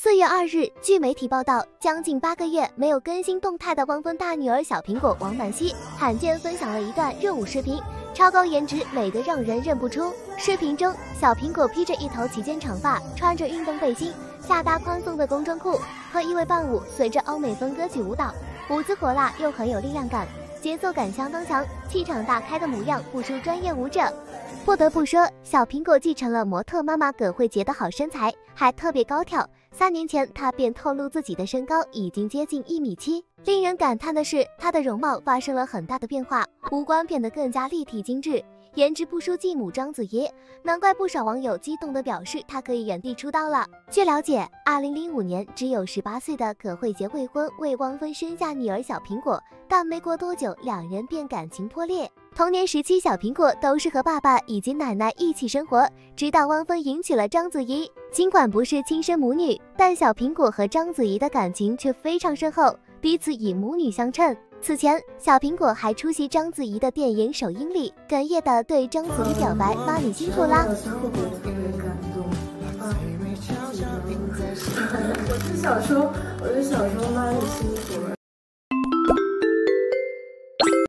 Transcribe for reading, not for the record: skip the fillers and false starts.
4月2日，据媒体报道，将近8个月没有更新动态的汪峰大女儿小苹果王满希，罕见分享了一段热舞视频，超高颜值，美得让人认不出。视频中，小苹果披着一头齐肩长发，穿着运动背心，下搭宽松的工装裤，和一位伴舞，随着欧美风歌曲舞蹈，舞姿火辣又很有力量感，节奏感相当强，气场大开的模样不输专业舞者。不得不说，小苹果继承了模特妈妈葛慧杰的好身材，还特别高挑。3年前，她便透露自己的身高已经接近1.7米。令人感叹的是，她的容貌发生了很大的变化，五官变得更加立体精致，颜值不输继母章子怡，难怪不少网友激动地表示她可以原地出道了。据了解，2005年只有18岁的葛慧杰未婚，为汪峰生下女儿小苹果，但没过多久，两人便感情破裂。童年时期，小苹果都是和爸爸以及奶奶一起生活，直到汪峰迎娶了章子怡。尽管不是亲生母女，但小苹果和章子怡的感情却非常深厚，彼此以母女相称。此前，小苹果还出席章子怡的电影首映礼，哽咽地对章子怡表白：“妈，你辛苦啦！” 我是小时候妈，你辛苦了。